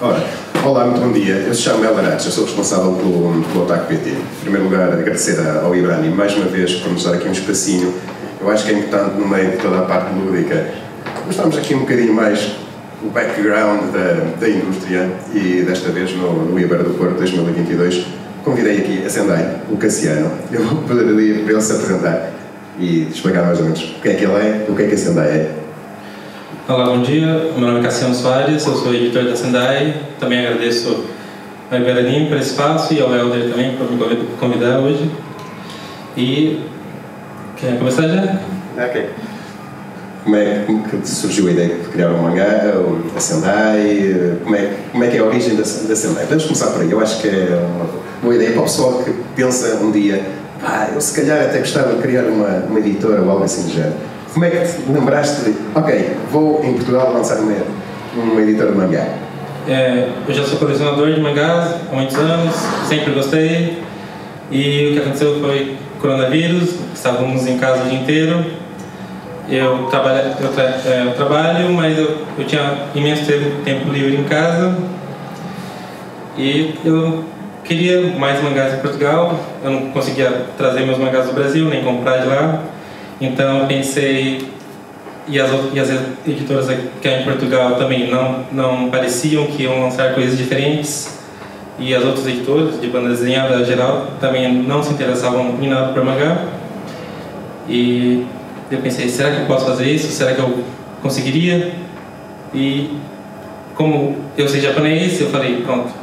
Ora, olá, muito bom dia. Eu chamo-me Elarates, eu sou responsável pelo Otaku PT. Em primeiro lugar, agradecer ao Ibrani mais uma vez por nos dar aqui um espacinho. Eu acho que é importante no meio de toda a parte lúdica. Mostramos aqui um bocadinho mais o background da indústria e desta vez no Iber do Porto 2022 convidei aqui a Sendai, o Cassiano. Eu vou pedir para ele se apresentar e explicar mais ou menos o que é que ele é e o que é que a Sendai é. Olá, bom dia. Meu nome é Cassiano Soares, eu sou editor da Sendai. Também agradeço ao Iberanim pelo espaço e ao Helder também por me convidar hoje. E quer começar já? Ok. Como é que surgiu a ideia de criar um mangá, a Sendai? Como é que é a origem da Sendai? Podemos começar por aí. Eu acho que é uma boa ideia para o pessoal que pensa um dia eu se calhar até gostava de criar uma editora ou algo assim do género. Como é que te lembraste de, ok, vou em Portugal lançar uma editora de mangá? Eu já sou colecionador de mangás há muitos anos, sempre gostei. E o que aconteceu foi coronavírus, estávamos em casa o dia inteiro. Eu trabalho, mas eu tinha imenso tempo livre em casa. E eu queria mais mangás em Portugal. Eu não conseguia trazer meus mangás do Brasil, nem comprar de lá. Então eu pensei, e as editoras aqui em Portugal também não pareciam que iam lançar coisas diferentes, e as outras editoras de banda desenhada geral também não se interessavam em nada por mangá. E eu pensei, será que eu posso fazer isso? Será que eu conseguiria? E como eu sei japonês, eu falei, pronto,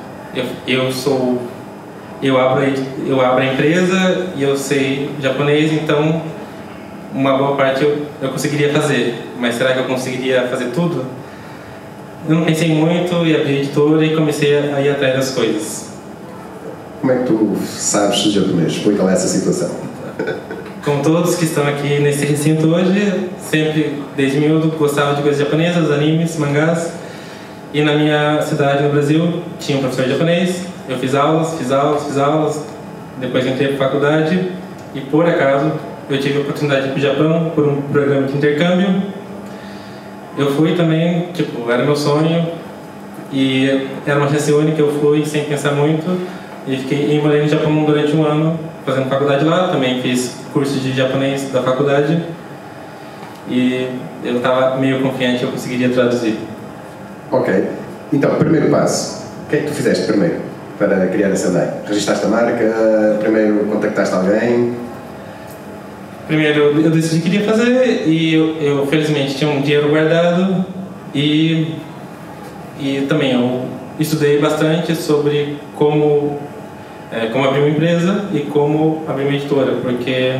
eu abro a empresa e eu sei japonês, então uma boa parte eu conseguiria fazer, mas será que eu conseguiria fazer tudo? Eu não pensei muito e abri a editora e comecei a ir atrás das coisas. Como é que tu sabes de japonês? Explica-lhe essa situação. Como todos que estão aqui nesse recinto hoje, sempre, desde miúdo, gostava de coisas japonesas, animes, mangás. E na minha cidade, no Brasil, tinha um professor japonês. Eu fiz aulas, depois entrei para a faculdade e, por acaso, eu tive a oportunidade de ir para o Japão por um programa de intercâmbio. Eu fui também, era meu sonho, e era uma chance única. Eu fui sem pensar muito e morei no Japão durante um ano, fazendo faculdade lá. Também fiz curso de japonês da faculdade e eu estava meio confiante que eu conseguiria traduzir. Ok. Então, primeiro passo. O que é que tu fizeste primeiro para criar a Sendai? Registaste a marca? Primeiro contactaste alguém? Primeiro eu decidi que queria fazer e eu felizmente tinha um dinheiro guardado e também eu estudei bastante sobre como abrir uma empresa e como abrir uma editora, porque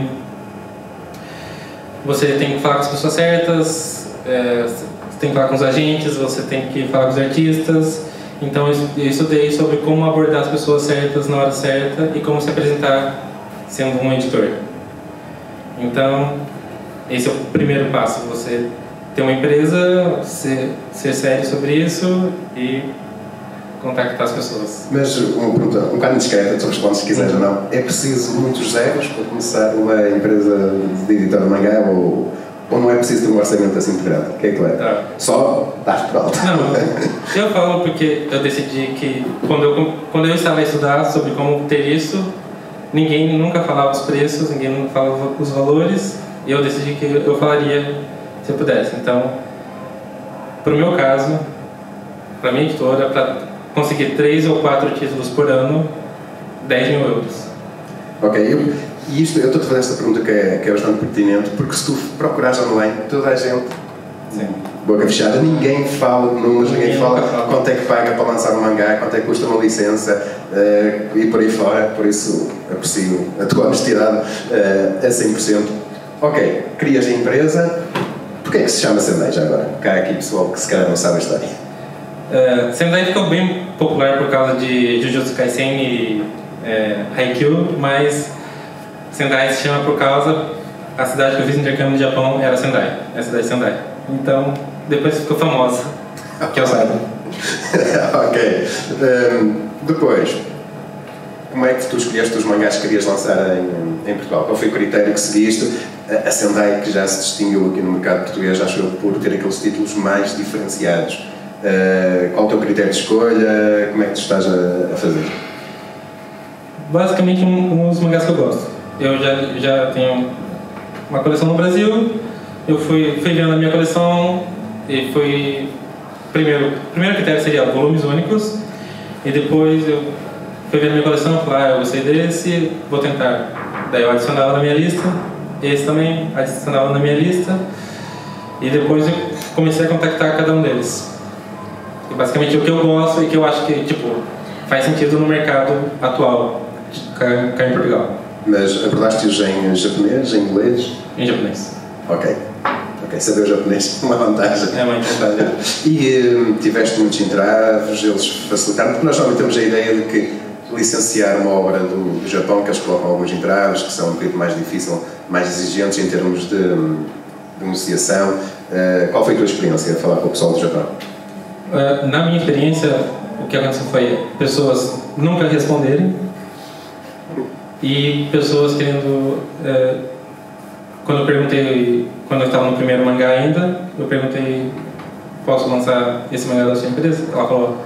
você tem que falar com as pessoas certas, você tem que falar com os agentes, você tem que falar com os artistas. Então eu estudei sobre como abordar as pessoas certas na hora certa e como se apresentar sendo um editor. Então, esse é o primeiro passo, você ter uma empresa, ser sério sobre isso e contactar as pessoas. Mas uma pergunta um bocado indiscreta, tu respondes se quiseres ou não. É preciso muitos zeros para começar uma empresa de editor de mangá ou não é preciso ter um orçamento assim de grande? O que é que é? Tá. Só dás por alto? Não, eu falo porque eu decidi que quando eu estava a estudar sobre como ter isso, ninguém nunca falava os preços, ninguém nunca falava os valores, e eu decidi que eu falaria se eu pudesse. Então, para o meu caso, para a minha editora, para conseguir 3 ou 4 títulos por ano, 10 mil euros. Ok, e isto, eu estou-te a fazer esta pergunta que é bastante pertinente, porque se tu procurares online, toda a gente, boca fechada, ninguém fala de números, ninguém fala quanto é que paga para lançar um mangá, quanto é que custa uma licença e por aí fora. Por isso aprecio a tua honestidade a 100%. Ok, crias a empresa. Porquê é que se chama Sendai já agora? Cá aqui pessoal que se calhar não sabe a história. Sendai ficou bem popular por causa de Jujutsu Kaisen e Haikyuu, mas Sendai se chama por causa a cidade que eu fiz intercâmbio no Japão era Sendai, é a cidade de Sendai. Então, depois ficou famosa, que eu saiba. Ok. Depois, como é que tu escolheste os mangás que querias lançar em Portugal? Qual foi o critério que seguiste? A Sendai, que já se distinguiu aqui no mercado português, acho eu, por ter aqueles títulos mais diferenciados. Qual o teu critério de escolha? Como é que tu estás a fazer? Basicamente, uns mangás que eu gosto. Eu já tenho uma coleção no Brasil, eu fui vendo a minha coleção e fui... Primeiro critério seria volumes únicos, e depois eu fui vendo a minha coleção e falei, eu gostei desse, vou tentar. Daí eu adicionava na minha lista, esse também adicionava na minha lista, e depois eu comecei a contactar cada um deles. E basicamente o que eu gosto e que eu acho que faz sentido no mercado atual, cá em Portugal. Mas abordaste-os em japonês, em inglês? Em japonês. Ok, saber o japonês é uma vantagem. É uma vantagem. E tiveste muitos entraves, eles facilitaram, porque nós normalmente temos a ideia de que licenciar uma obra do Japão, que eles colocam alguns entraves, que são um bocadinho mais difícil, mais exigentes em termos de negociação. Qual foi a tua experiência a falar com o pessoal do Japão? Na minha experiência, o que aconteceu foi pessoas nunca responderem e pessoas querendo... Quando eu estava no primeiro mangá ainda, eu perguntei, posso lançar esse mangá da sua empresa? Ela falou,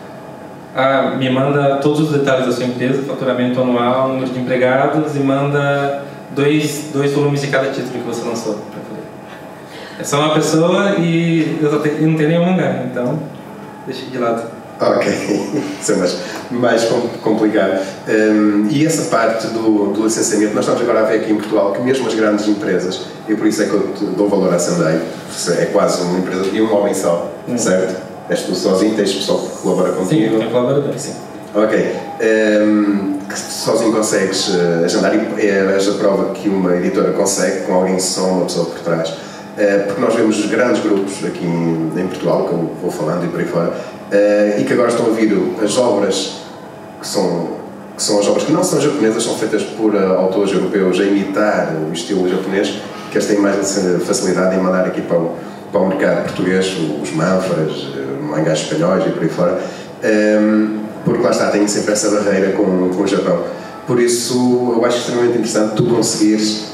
me manda todos os detalhes da sua empresa, faturamento anual, número de empregados, e manda dois volumes de cada título que você lançou. Eu falei, é só uma pessoa e eu não tenho nenhum mangá, então deixei de lado. Ok, isso é mais complicado. E essa parte do licenciamento, nós estamos agora a ver aqui em Portugal que mesmo as grandes empresas, e por isso é que eu dou valor à Sandai, é quase uma empresa de um homem só, certo? És tu sozinho, tens pessoal que colabora contigo? Sim, tem colaborador, sim. Ok. Que sozinho consegues agendar e és a prova que uma editora consegue com alguém só, uma pessoa por trás. Porque nós vemos grandes grupos aqui em Portugal, que eu vou falando e por aí fora, e que agora estão a vir as obras que são as obras que não são japonesas, são feitas por autores europeus a imitar o estilo japonês, que eles têm mais facilidade em mandar aqui para o mercado português, os manfras, mangás espanhóis e por aí fora, porque lá está, têm sempre essa barreira com o Japão. Por isso, eu acho extremamente interessante tu conseguires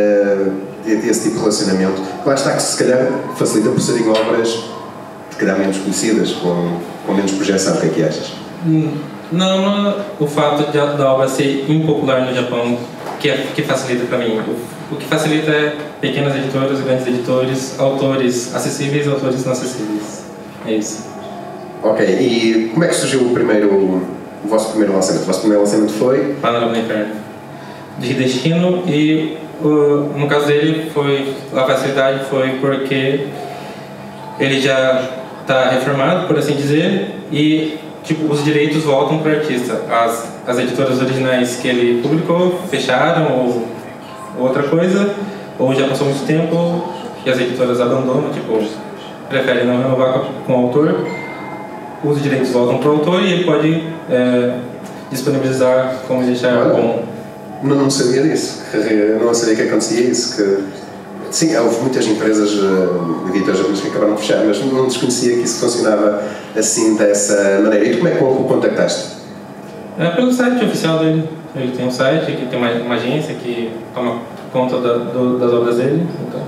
esse tipo de relacionamento. Lá está que se calhar facilita por serem obras se calhar menos conhecidas, com menos projeção. O que é que achas? Não, o fato da obra ser impopular no Japão que facilita para mim. O que facilita é pequenas editoras, grandes editores, autores acessíveis, autores não acessíveis. É isso. Ok, e como é que surgiu o vosso primeiro lançamento? O vosso primeiro lançamento foi? Panorama do Inferno, de Destino, e no caso dele a facilidade foi porque ele já está reformado, por assim dizer, e os direitos voltam para o artista. As editoras originais que ele publicou fecharam ou outra coisa, ou já passou muito tempo e as editoras abandonam, preferem não renovar com o autor. Os direitos voltam para o autor e ele pode disponibilizar como ele achar bom. Não sabia disso, não sabia que acontecia isso. Sim, houve muitas empresas, editoras japonesas que acabaram de fechar, mas não desconhecia que isso funcionava assim, dessa maneira. E como é que o contactaste? Pelo site oficial dele. Ele tem um site, que tem uma agência que toma conta das obras dele.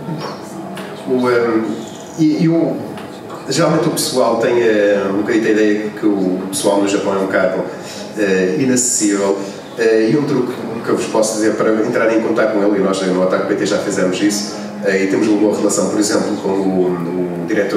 Então. Geralmente o pessoal tem um bocadinho a ideia que o pessoal no Japão é um bocado inacessível. E um truque que eu vos posso dizer para entrar em contato com ele, e nós no Otaku PT já fizemos isso, e temos uma boa relação, por exemplo, com o diretor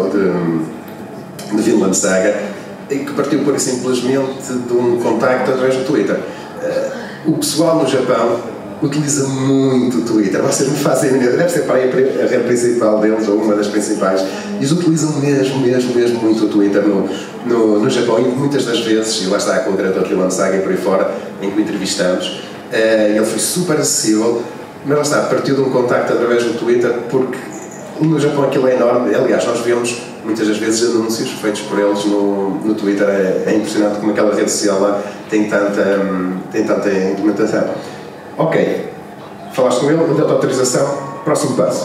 de Vinland Saga, que partiu por simplesmente de um contacto através do Twitter. O pessoal no Japão utiliza muito o Twitter, vocês me fazem medo, deve ser para a rede principal deles, ou uma das principais. Eles utilizam mesmo muito o Twitter no Japão, e muitas das vezes, e lá está com o diretor de Vinland Saga e por aí fora, em que o entrevistamos, ele foi super acessível, mas lá está, partiu de um contacto através do Twitter, porque no Japão aquilo é enorme. Aliás, nós vemos muitas das vezes anúncios feitos por eles no Twitter. É impressionante como aquela rede social lá tem tanta implementação. Ok, falaste com ele, ele deu-te autorização, próximo passo?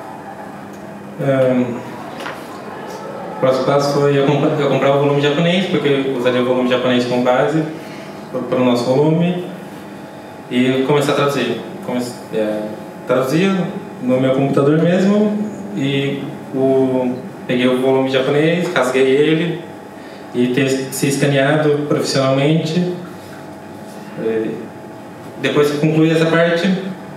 O próximo passo foi eu comprar o volume japonês, porque eu usaria o volume japonês como base para o nosso volume, e começar a traduzir. Traduzir no meu computador mesmo, e peguei o volume japonês, rasguei ele e ter se escaneado profissionalmente. Depois que concluí essa parte,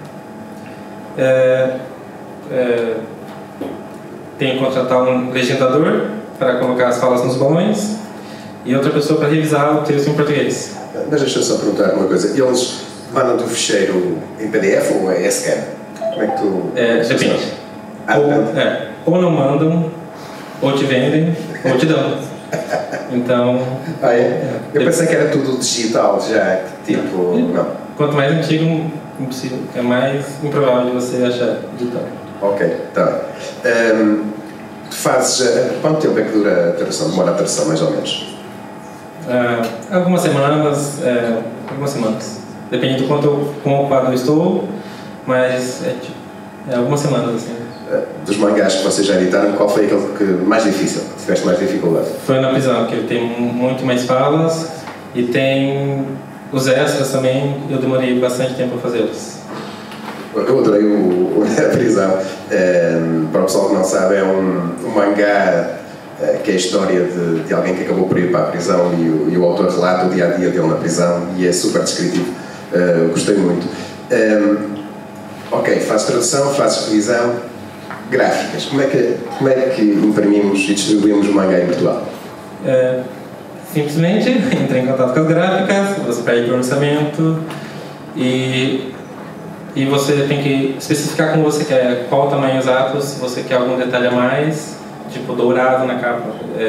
tenho que contratar um legendador para colocar as falas nos balões e outra pessoa para revisar o texto em português. Mas deixa eu só perguntar uma coisa. Eles mandam-te o ficheiro em PDF ou é scan? Como é que tu... Depende. Ou não mandam, ou te vendem, ou te dão. Então... Eu pensei que era tudo digital já, tipo... Não. Quanto mais antigo, é mais improvável de você achar digital. Ok, tá. Tu fazes... Quanto tempo é que dura a tradução? Demora a tradução, mais ou menos? Algumas semanas. Depende do quão ocupado eu estou, mas algumas semanas, assim. Dos mangás que vocês já editaram, qual foi aquele que mais difícil, que tiveste mais dificuldade? Foi Na Prisão, que ele tem muito mais falas e tem os extras também, eu demorei bastante tempo a fazê-los. Eu adorei o Na Prisão. Para o pessoal que não sabe, é um mangá que é a história de alguém que acabou por ir para a prisão e o autor relata o dia-a-dia dele na prisão e é super descritivo. Gostei muito. Ok, fazes tradução, fazes revisão, gráficas. Como é que imprimimos e distribuímos o mangá em Portugal? Simplesmente entra em contato com as gráficas, você pede o orçamento e você tem que especificar como você quer, qual o tamanho exato, se você quer algum detalhe a mais, tipo dourado na capa,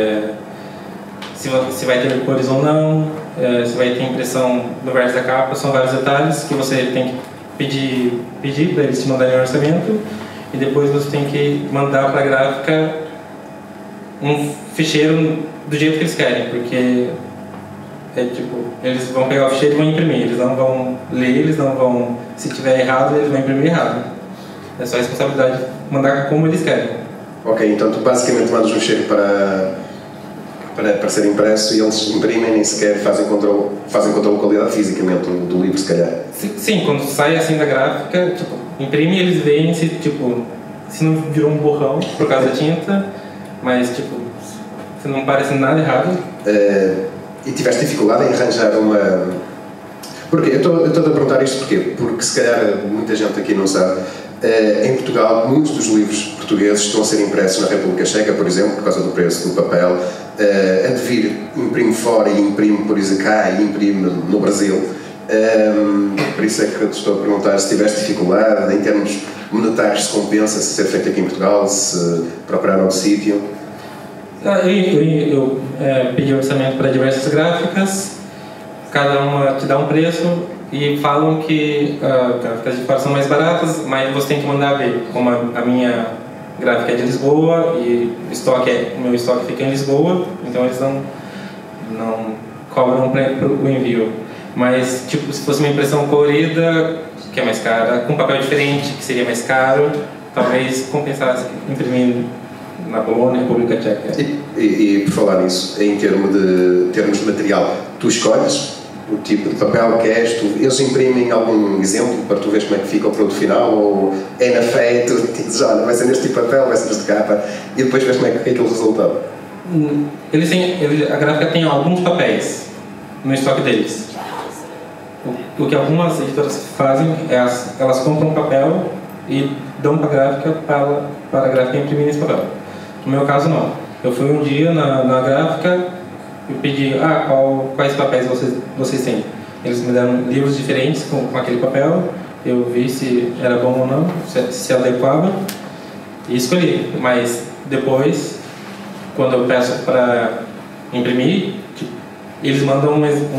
se vai ter cores ou não, se vai ter impressão no verso da capa, são vários detalhes que você tem que pedir para eles te mandarem o orçamento e depois você tem que mandar para a gráfica um ficheiro do jeito que eles querem, porque eles vão pegar o ficheiro e vão imprimir, eles não vão ler, eles não vão, se tiver errado, eles vão imprimir errado. É só a responsabilidade de mandar como eles querem. Ok, então tu basicamente mandas um ficheiro para ser impresso e eles imprimem, nem sequer fazem controle de qualidade fisicamente do livro, se calhar. Sim, quando sai assim da gráfica, imprime e eles veem se não virou um borrão por causa da tinta, mas se não parece nada errado. E tiveste dificuldade em arranjar uma... Porquê? Eu estou a perguntar isto porquê? Porque se calhar muita gente aqui não sabe, em Portugal muitos dos livros portugueses estão a ser impressos na República Checa, por exemplo, por causa do preço do papel. A de vir imprime fora e imprime, por exemplo, cá e imprime no Brasil. Por isso é que eu te estou a perguntar se tiveste dificuldade em termos monetários, se compensa se ser feito aqui em Portugal, se procurar outro sítio. Eu pedi orçamento para diversas gráficas, cada uma te dá um preço e falam que gráficas de fora são mais baratas, mas você tem que mandar ver. Como a minha gráfica é de Lisboa e o meu estoque fica em Lisboa, então eles não cobram o envio. Mas se fosse uma impressão colorida, que é mais cara, com papel diferente, que seria mais caro, talvez compensasse imprimir na Polônia, República Tcheca. E por falar nisso, em termos de material, tu escolhes o tipo de papel que és, eles imprimem algum exemplo para tu veres como é que fica o produto final, ou é na fé, tu dizes, olha, vai ser neste tipo de papel, vai ser neste capa, e depois vês como é que é aquele resultado? A gráfica tem alguns papéis no estoque deles. O que algumas editoras fazem é elas compram papel e dão para a gráfica para a gráfica imprimir nesse papel. No meu caso, não. Eu fui um dia na gráfica e pedi, quais papéis vocês têm? Eles me deram livros diferentes com aquele papel, eu vi se era bom ou não, se adequava e escolhi. Mas depois, quando eu peço para imprimir, eles mandam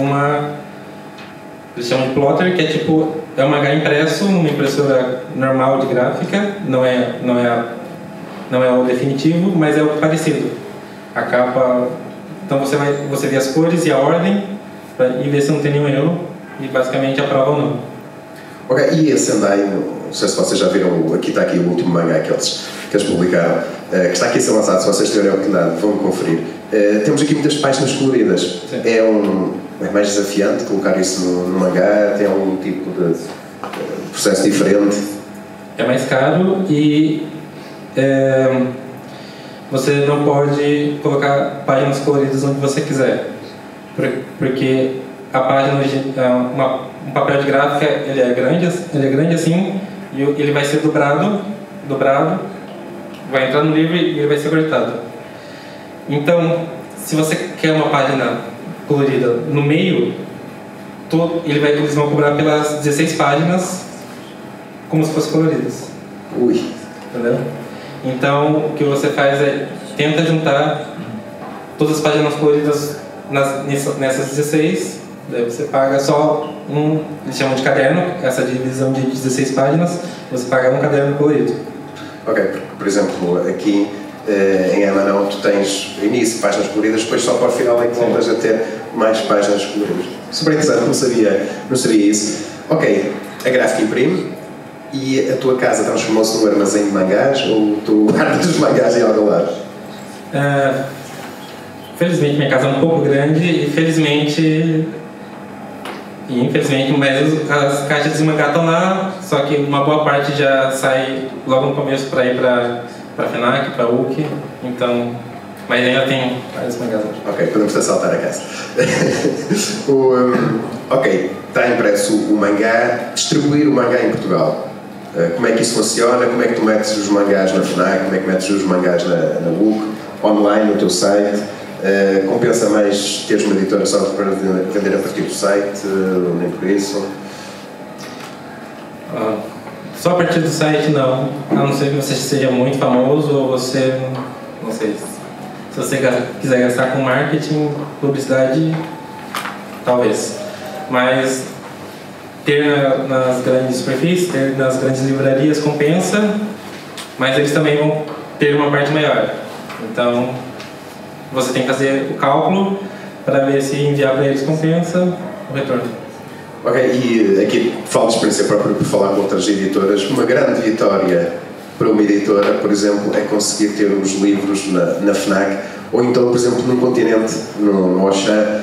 eles chamam de plotter, que é um H impresso numa impressora normal de gráfica, não é o definitivo, mas é o parecido. A capa, então você vê as cores e a ordem e vê se não tem nenhum erro e basicamente aprova ou não. Ok, e esse Sendai, não sei se vocês já viram, aqui está aqui o último mangá que eles publicaram, que está aqui a ser lançado, se vocês tiverem a oportunidade, vão conferir. Temos aqui muitas páginas coloridas. Sim. É mais desafiante colocar isso no mangá? Tem algum tipo de processo diferente? É mais caro e você não pode colocar páginas coloridas onde você quiser, porque a página, um papel de gráfica, ele é grande assim, e ele vai ser dobrado, vai entrar no livro e ele vai ser cortado. Então, se você quer uma página colorida no meio, eles vão cobrar pelas 16 páginas como se fossem coloridas. Ui. Entendeu? Então, o que você faz é tenta juntar todas as páginas coloridas nessas 16, daí você paga só eles chamam de caderno, essa divisão de 16 páginas, você paga um caderno colorido. Ok, por exemplo, aqui em Evernote tu tens início, páginas coloridas, depois só para o final é que voltas a ter mais páginas coloridas. Super interessante, não sabia isso. Ok, a gráfica imprime e a tua casa transformou-se num armazém de mangás ou tu guardas os mangás em algum lado? Felizmente minha casa é um pouco grande e infelizmente, mas as caixas de mangá estão lá, só que uma boa parte já sai logo no começo para ir para a FENAC, para a UC, então, mas ainda tem vários mangás. Ok, podemos assaltar a casa. Ok, está impresso o mangá, distribuir o mangá em Portugal. Como é que isso funciona? Como é que tu metes os mangás na FENAC? Como é que metes os mangás na UC? Online, no teu site? Compensa mais teres uma editora só para vender a partir do site? Nem por isso? Só a partir do site não, a não ser que você seja muito famoso ou você, não sei, se você quiser gastar com marketing, publicidade, talvez, mas ter nas grandes superfícies, ter nas grandes livrarias compensa, mas eles também vão ter uma parte maior, então você tem que fazer o cálculo para ver se enviar para eles compensa o retorno. Ok, e aqui falo de experiência própria por falar com outras editoras. Uma grande vitória para uma editora, por exemplo, é conseguir ter os livros na FENAC, ou então, por exemplo, num continente, no Auchan.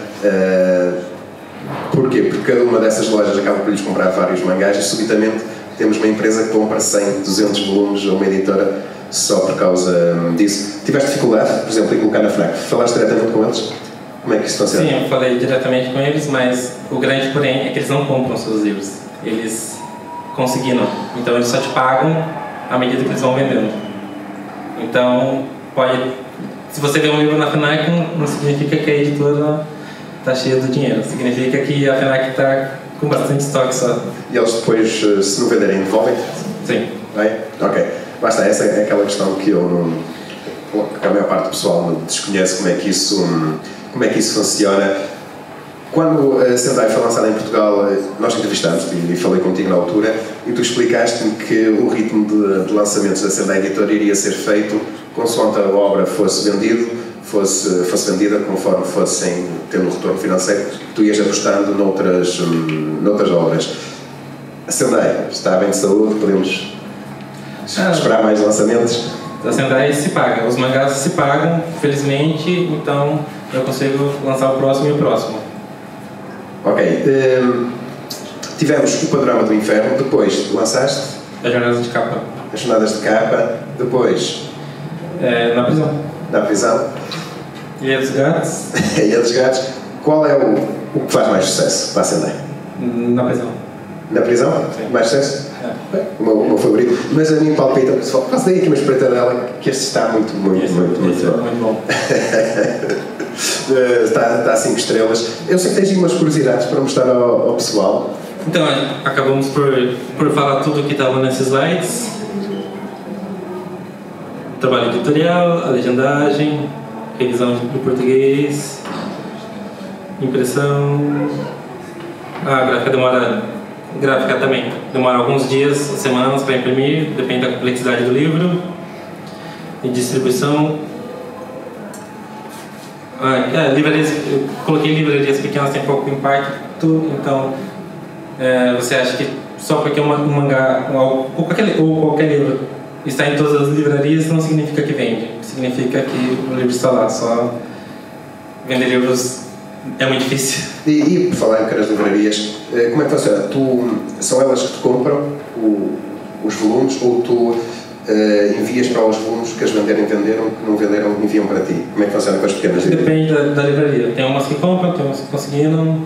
Porquê? Porque cada uma dessas lojas acaba por lhes comprar vários mangás e subitamente temos uma empresa que compra 100, 200 volumes a uma editora só por causa disso. Tiveste dificuldade, por exemplo, em colocar na FENAC? Falaste diretamente com eles? Como é que isso funciona? Sim, eu falei diretamente com eles, mas o grande porém é que eles não compram seus livros. Eles consignam. Então eles só te pagam à medida que eles vão vendendo. Então, se você vê um livro na FENAC, não significa que a editora está cheia do dinheiro. Significa que a FENAC está com bastante estoque só. E eles depois, se não venderem, devolvem? Sim. Bem? Ok. Basta, essa é aquela questão que eu não... que a maior parte do pessoal desconhece como é que isso funciona. Quando a Sendai foi lançada em Portugal, nós entrevistámos e falei contigo na altura e tu explicaste-me que o ritmo de lançamentos da Sendai Editora iria ser feito consoante a obra fosse vendida, conforme fossem tendo um retorno financeiro, tu ias apostando noutras obras. A Sendai está bem de saúde? Podemos esperar mais lançamentos? A Sendai se paga, os mangás se pagam, felizmente, então eu consigo lançar o próximo e o próximo. Ok. Tivemos o Panorama do Inferno, depois lançaste? As Jornadas de Capa. As Jornadas de Capa, depois? Na prisão. Na prisão. Ilha dos Gatos. Ilha dos Gatos. Qual é o que faz mais sucesso para a Sendai? Na prisão. Na prisão? Sim. Mais sucesso? É. O meu favorito. Mas a mim palpita, pessoal, faço daí aqui uma espreitadela, que este está muito bom. Muito bom. Está a 5 estrelas. Eu sei que tens umas curiosidades para mostrar ao pessoal. Então, acabamos por falar tudo que estava nesses slides. Trabalho editorial, a legendagem, revisão do português, impressão. A gráfica também demora alguns dias, semanas para imprimir, depende da complexidade do livro. E distribuição. Livrarias, eu coloquei livrarias pequenas, tem pouco impacto, então você acha que só porque um mangá ou qualquer livro está em todas as livrarias não significa que vende, significa que o livro está lá, só vender livros é muito difícil. E por falar em pequenas livrarias, como é que funciona? São elas que te compram os volumes ou tu envias para os volumes que as venderam, que não venderam, enviam para ti? Como é que funciona com as pequenas livrarias? Depende da livraria. Tem umas que compram, tem umas que conseguiram,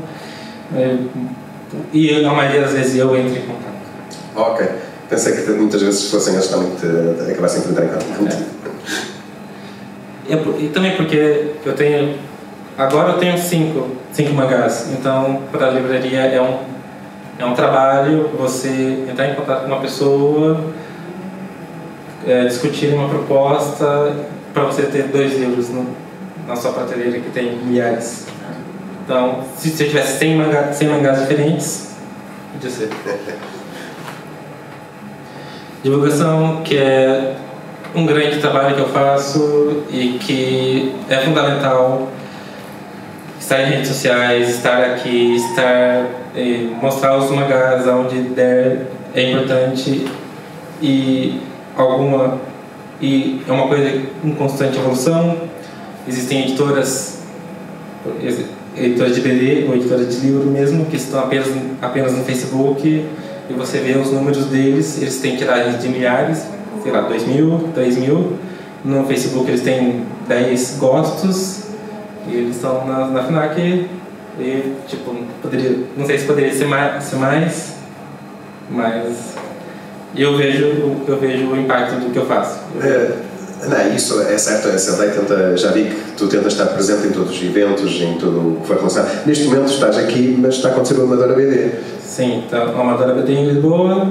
e a maioria das vezes eu entro em contato. Ok. Pensei que muitas vezes fossem eles também que acabassem por entrar em contato. E também porque agora eu tenho cinco mangás, então para a livraria é um trabalho você entrar em contato com uma pessoa, discutir uma proposta para você ter 2 livros na sua prateleira que tem milhares. Então, se você tivesse 100 mangás diferentes, podia ser. Divulgação, que é um grande trabalho que eu faço e que é fundamental. Estar em redes sociais, estar aqui, mostrar os mangás onde der é importante e é uma coisa em constante evolução. Existem editoras de BD ou editoras de livro mesmo que estão apenas no Facebook e você vê os números deles, eles têm tiragens de milhares, sei lá, 2.000, 3.000. No Facebook eles têm 10 gostos e eles estão na FNAC e, tipo, não sei se poderia ser mais, mas eu vejo o impacto do que eu faço. Não, isso é certo, a SLD já vi que tu tentas estar presente em todos os eventos, em tudo o que foi relacionado. Neste momento estás aqui, mas está a acontecer o Amadora BD. Sim, então o Amadora BD em Lisboa,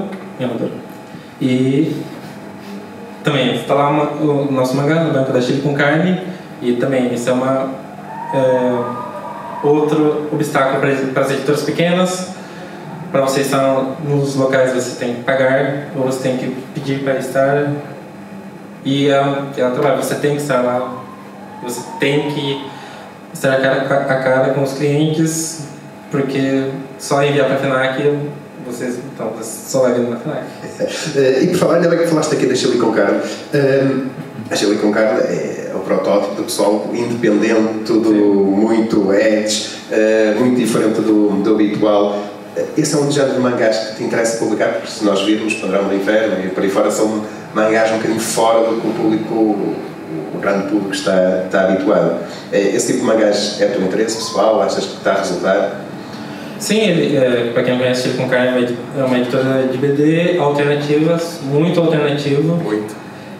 e também está lá o nosso mangá, no Banco da Chile com Carne, e também isso é outro obstáculo para as editoras pequenas. Para você estar nos locais você tem que pagar, ou você tem que pedir para estar. E ela trabalha, você tem que estar lá, você tem que estar a cara com os clientes, porque só enviar para a FNAC, você só vai vir na FNAC. E por falar, ainda bem que falaste aqui da Chile com Carne. A Chile com Carne é o protótipo do pessoal independente, tudo muito edge, muito diferente do habitual. Esse é um género de mangás que te interessa publicar, porque se nós virmos Padrão do Inferno e por aí fora, são mangás um bocadinho fora do que o grande público está habituado. Esse tipo de mangás é do teu interesse pessoal? Achas que está a resultar? Sim, para quem não conhece, Chile com Carne é uma editora de BD alternativas, muito alternativo. Muito.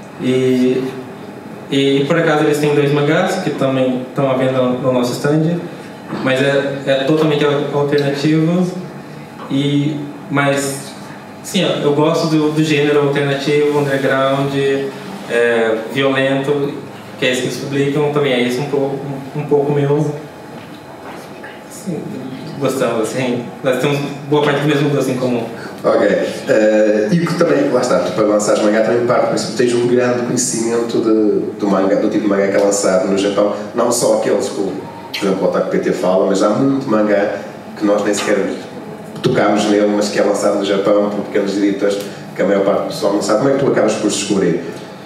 E por acaso eles têm 2 mangás que também estão à venda no nosso stand, mas é totalmente alternativo. Mas sim, eu gosto do gênero alternativo, underground, violento, que é isso que eles publicam também. É isso um pouco meu. Sim, gostamos, assim. Nós temos boa parte do mesmo gosto em comum. Ok. E que também, lá está, para lançar mangá também parte, por exemplo, tens um grande conhecimento do mangá, do tipo de mangá que é lançado no Japão, não só aqueles que, por exemplo, o Otaku PT fala, mas há muito mangá que nós nem sequer tocámos nele, mas que é lançado no Japão por pequenos editores que a maior parte do pessoal não sabe. Como é que tu acabas por descobrir?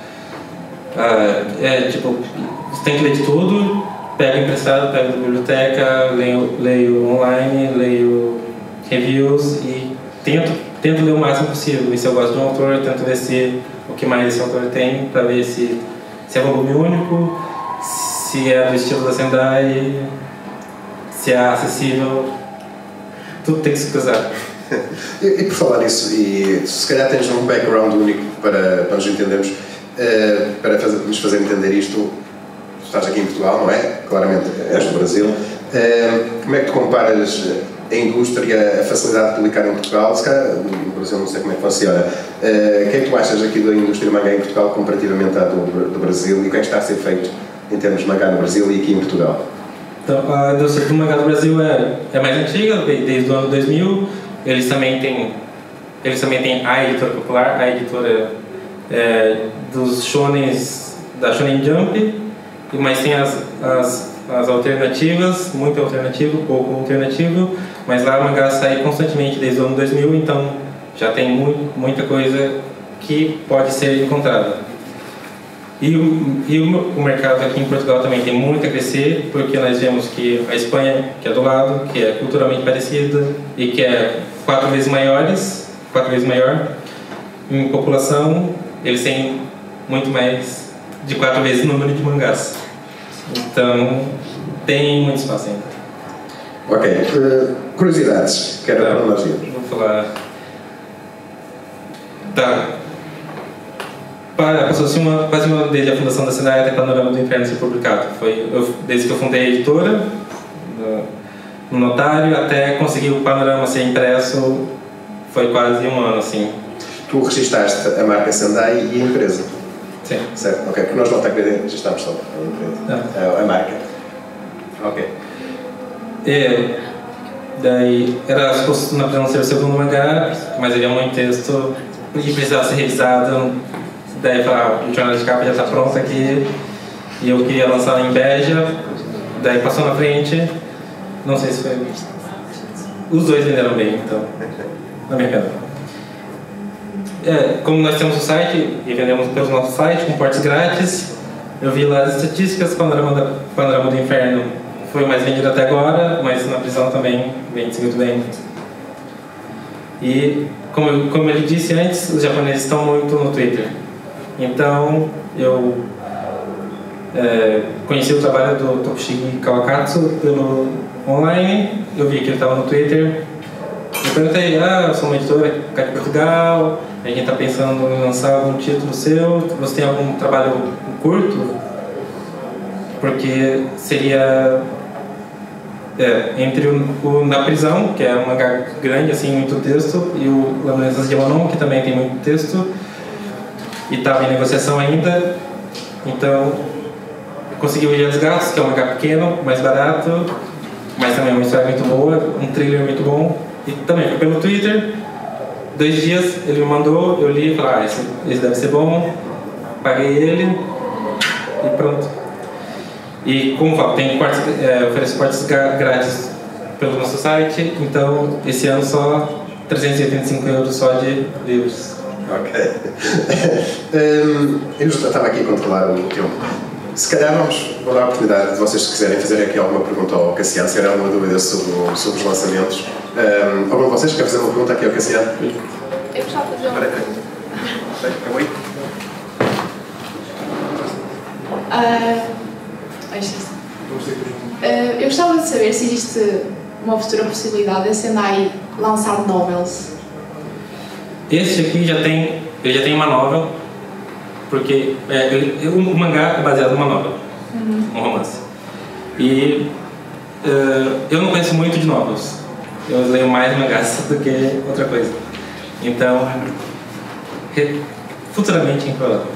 Tipo, você tem que ler de tudo, pego emprestado, pego da biblioteca, leio online, leio reviews e tento ler o máximo possível. E se eu gosto de um autor, eu tento ver o que mais esse autor tem, para ver se é volume único, se é do estilo da Sendai, se é acessível. Tudo tem que se cruzar. E por falar nisso, e se calhar tens um background único para nos entendermos, para nos fazer entender isto. Estás aqui em Portugal, não é? Claramente és do Brasil. Como é que tu comparas a indústria, a facilidade de publicar em Portugal? Se calhar no Brasil não sei como é que funciona. O que é que tu achas aqui da indústria mangá em Portugal comparativamente à do Brasil? E o que é que está a ser feito em termos de mangá no Brasil e aqui em Portugal? Então, a indústria do mangá do Brasil é mais antiga, desde o ano 2000. Eles também têm a editora popular, a editora dos shonens, da Shonen Jump, mas tem as alternativas, muito alternativo, pouco alternativo, mas lá o mangá sai constantemente desde o ano 2000, então já tem muita coisa que pode ser encontrada. E o mercado aqui em Portugal também tem muito a crescer, porque nós vemos que a Espanha, que é do lado, que é culturalmente parecida e que é 4 vezes maior em população, eles têm muito mais de 4 vezes o número de mangás. Então, tem muito espaço ainda. Ok. Curiosidades. Quero para nós irmos. Vou falar... Tá. Passou-se quase um ano desde a fundação da cidade até Panorama do Inferno ser publicado. Desde que eu fundei a editora, no notário, até conseguir o Panorama ser impresso, foi quase um ano, assim. Tu registaste a marca Sendai e a empresa? Sim. Certo, ok. Porque nós não registramos só a empresa. A marca. Ok. Daí, era suposto na prisão ser o segundo mangá, mas ele é muito texto e precisava ser revisado. Daí, o jornal de capa já está pronto aqui, e eu queria lançar em Beja. Daí passou na frente, não sei se foi... Os dois venderam bem, então, na minha pena. Como nós temos o site, e vendemos pelo nosso site, com portes grátis, eu vi lá as estatísticas, Panorama do Inferno foi o mais vendido até agora, mas na prisão também vende muito bem. E, como ele disse antes, os japoneses estão muito no Twitter. Então, eu conheci o trabalho do Tokushige Kawakatsu pelo online, eu vi que ele estava no Twitter. Eu perguntei, eu sou uma editora cá de Portugal, a gente está pensando em lançar algum título seu, você tem algum trabalho curto? Porque seria entre Na Prisão, que é um mangá grande, assim, muito texto, e o Lembranças de Manon, que também tem muito texto, e estava em negociação ainda, então consegui o Ilha dos Gatos, que é um mangá pequeno, mais barato, mas também é uma história muito boa, um thriller muito bom, e também foi pelo Twitter. 2 dias ele me mandou, eu li e falei, esse deve ser bom, paguei ele e pronto. E como falo, ofereço portes grátis pelo nosso site, então esse ano só 385 € só de livros. Ok. Eu estava aqui a controlar o tempo. Se calhar vou dar a oportunidade de vocês, se quiserem fazer aqui alguma pergunta ao Cassiano, se tiver alguma dúvida sobre os lançamentos. Algum de vocês quer fazer uma pergunta aqui ao Cassiano? Eu gostava de fazer uma pergunta. Eu gostava de saber se existe uma futura possibilidade de a Sendai lançar novels. Esse aqui já tem uma novel, porque o mangá é baseado numa novel, um romance. E eu não conheço muito de novels, eu leio mais mangás do que outra coisa. Então, futuramente é improvável.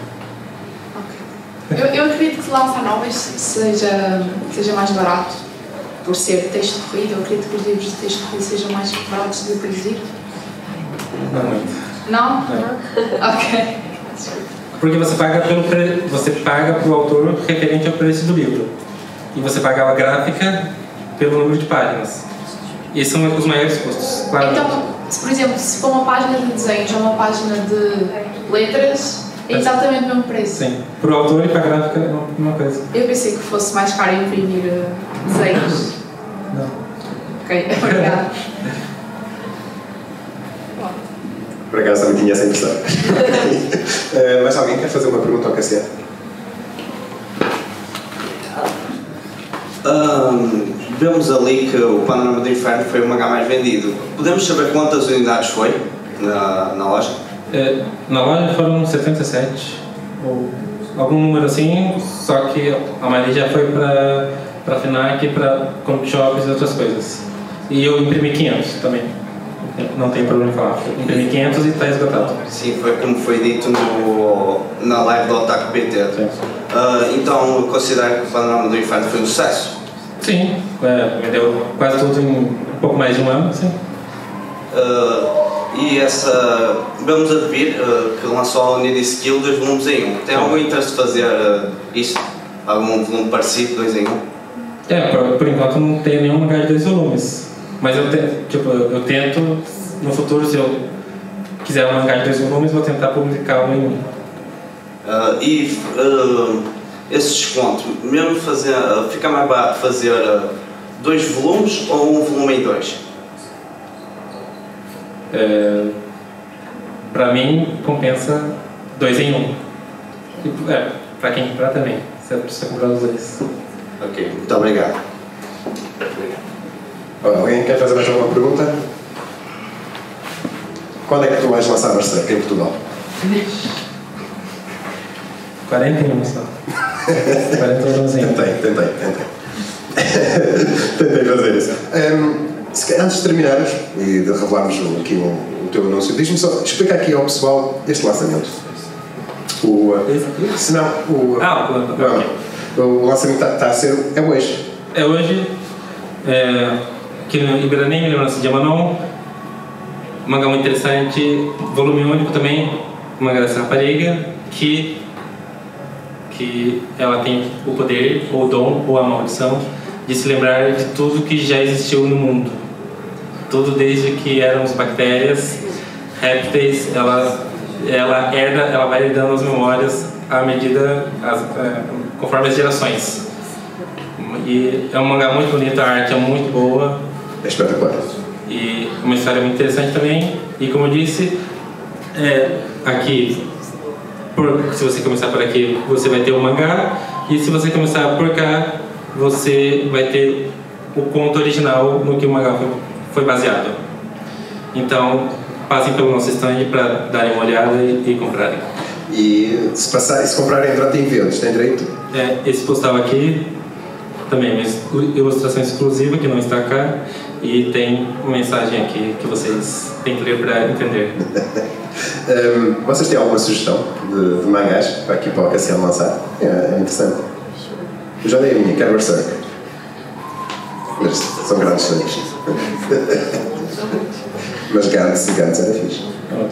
Eu acredito que lançar novels seja mais barato, por ser texto corrido. Eu acredito que os livros de texto corrido sejam mais baratos de produzir. Não muito. Não? Não. Ok. Porque você paga para o autor referente ao preço do livro. E você paga a gráfica pelo número de páginas. E esses são os maiores custos, claro. Então, por exemplo, se for uma página de desenhos ou uma página de letras, é exatamente o mesmo preço. Sim. Para o autor e para a gráfica é uma coisa. Eu pensei que fosse mais caro imprimir desenhos. Não. Ok, obrigada. Por acaso também tinha essa impressão. Mas alguém quer fazer uma pergunta ao Cassiano? Vemos ali que o Panorama do Inferno foi o mangá mais vendido. Podemos saber quantas unidades foi na loja? Na loja foram 77, ou algum número assim, só que a maioria já foi para a FNAC, para comic shops e outras coisas. E eu imprimi 500 também, não tem problema em falar. Imprimi 500 e está esgotado. Sim, foi como foi dito na live do Otaku PT. Então, considero que o Panorama do Inferno foi um sucesso? Sim, vendeu quase tudo em um pouco mais de um ano, sim. E vamos a vir que lançou a Unity Skill 2 volumes em 1. Tem algum interesse de fazer isto? Algum volume parecido, 2 em 1? Por enquanto não tenho nenhum mangá de 2 volumes. Mas eu tento, no futuro, se eu quiser um mangá de 2 volumes, vou tentar publicá-lo em 1. Esse desconto, mesmo fica mais barato fazer 2 volumes ou um volume em 2? Para mim, compensa 2 em 1. Pra quem comprar também. Você precisa comprar os 2. Ok, muito obrigado. Alguém quer fazer mais alguma pergunta? Quando é que tu vais lançar Berserk em Portugal? 41 só. 41. Tentei. Tentei fazer isso. Antes de terminarmos e de revelarmos aqui o teu anúncio, diz-me só, explica aqui ao pessoal este lançamento. O lançamento está a ser. É hoje. É hoje. Aqui no Ibiranim, Lembrança de Amanon. Mangá muito interessante, volume único também, mangá dessa rapariga, que ela tem o poder, ou o dom, ou a maldição de se lembrar de tudo que já existiu no mundo. Tudo desde que éramos bactérias, répteis, ela vai herdando as memórias à medida, conforme as gerações. E é um mangá muito bonito, a arte é muito boa. É espetacular. E uma história muito interessante também. E como eu disse, aqui, se você começar por aqui, você vai ter o mangá. E se você começar por cá, você vai ter o conto original no que o mangá foi baseado. Então, passem pelo nosso stand para darem uma olhada e comprarem. E se comprarem durante eventos, tem direito? Esse postal aqui também, mas ilustração exclusiva que não está cá. E tem uma mensagem aqui que vocês têm que ler para entender. Vocês têm alguma sugestão de mangás para aqui para o Cassiano lançar? É interessante. Eu já dei a minha, quero Berserk. Mas são grandes sonhos. Mas Gantz era fixe.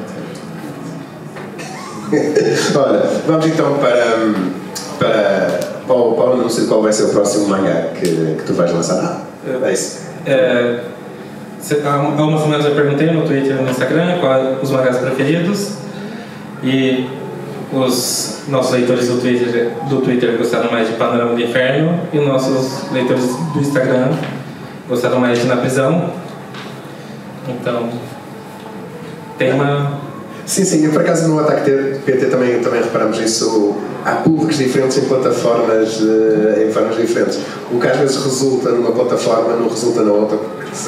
Ora, vamos então para o anúncio de qual vai ser o próximo mangá que tu vais lançar. É isso. Há umas semanas eu perguntei no Twitter e no Instagram quais os mangás preferidos, e os nossos leitores do Twitter gostaram mais de Panorama do Inferno, e os nossos leitores do Instagram gostaram mais de Na Prisão. Então tem uma... Sim, por acaso no Ataque PT também reparamos isso. Há públicos diferentes em plataformas, em formas diferentes. O que às vezes resulta numa plataforma não resulta na outra,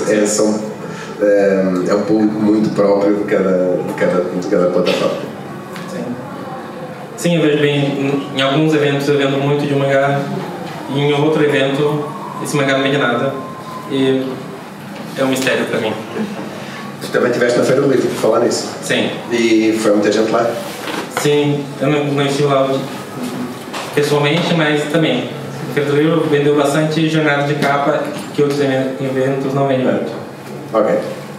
é um público muito próprio de cada plataforma. Sim, eu vejo bem, em alguns eventos eu vendo muito de um mangá, e em outro evento esse mangá não vende nada, e é um mistério para mim. Tu também estiveste na Feira do Livro, por falar nisso? Sim. E foi muita gente lá? Sim, eu não estive lá pessoalmente, mas também. A Feira do Livro vendeu bastante jornada de capa que outros eventos não vendem muito. Ok.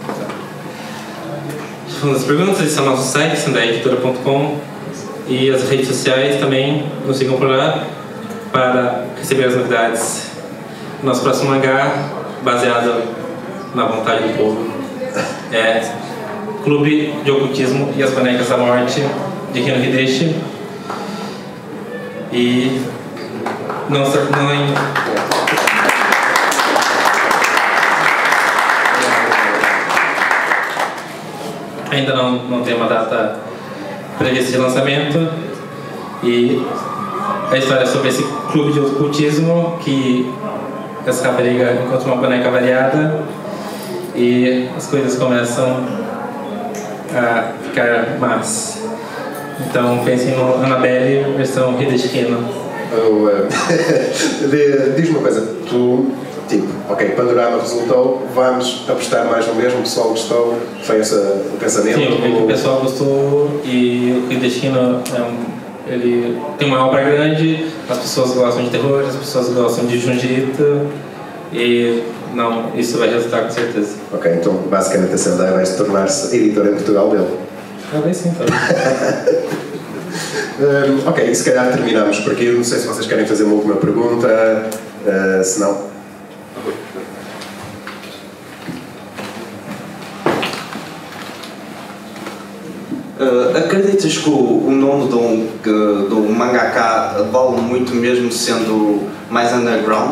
As perguntas, esse é o nosso site, sandaeditora.com, e as redes sociais também nos sigam por lá para receber as novidades. Nosso próximo mangá, baseado na vontade do povo, é Clube de Ocultismo e as Bonecas da Morte, de Hino Hideshi. E ainda não tem uma data prevista de lançamento, e a história é sobre esse clube de ocultismo que essa rapariga encontra uma boneca variada e as coisas começam a ficar más. Então pensem no Annabelle versão Hideshino. Diz-me uma coisa, tu, ok, Panorama resultou, vamos apostar mais no mesmo, o pessoal gostou, foi esse o pensamento? Sim, o pessoal gostou, e o Hideshino ele tem uma obra grande, as pessoas gostam de terror, as pessoas gostam de Junji Ito, e isso vai resultar com certeza. Ok, então basicamente a Sendai vai se tornar-se editora em Portugal dele. Talvez sim, talvez. Ok, se calhar terminamos por aqui. Não sei se vocês querem fazer uma última pergunta, se não... Acreditas que o nome do mangaka vale muito mesmo sendo mais underground?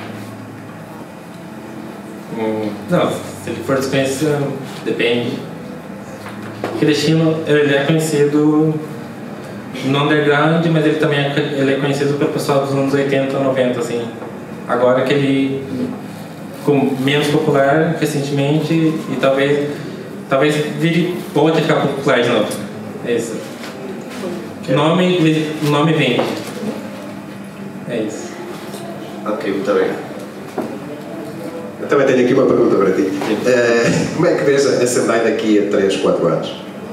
Não, se ele for desconhecido, depende. Hideshino, ele é conhecido no underground, mas ele também ele é conhecido pelo pessoal dos anos 80, 90, assim. Agora que ele ficou menos popular recentemente e talvez volte a ficar popular de novo. É isso. O nome vende. É isso. Ok, muito obrigado. Eu também tenho aqui uma pergunta para ti. Como é que vês a Assembleia daqui a 3, 4 anos?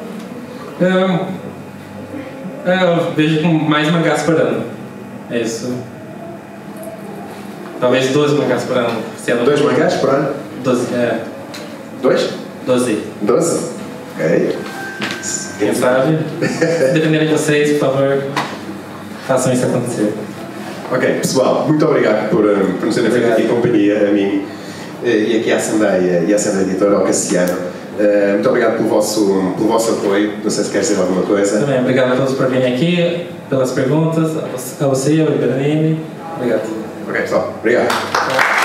Eu vejo com mais mangás por ano. É isso. Talvez 12 mangás por ano. 2 mangás por ano? 12, 2? 12. 12? Ok. Quem sabe? Dependendo de vocês, por favor, façam isso acontecer. Ok, pessoal, muito obrigado por nos terem feito aqui companhia a mim e aqui à Assembleia e à Assembleia Editora, ao Cassiano. Muito obrigado pelo vosso apoio. Não sei se queres dizer alguma coisa. Também, obrigado a todos por virem aqui, pelas perguntas, a você, ao Iberanime. Obrigado. Ok, pessoal, obrigado.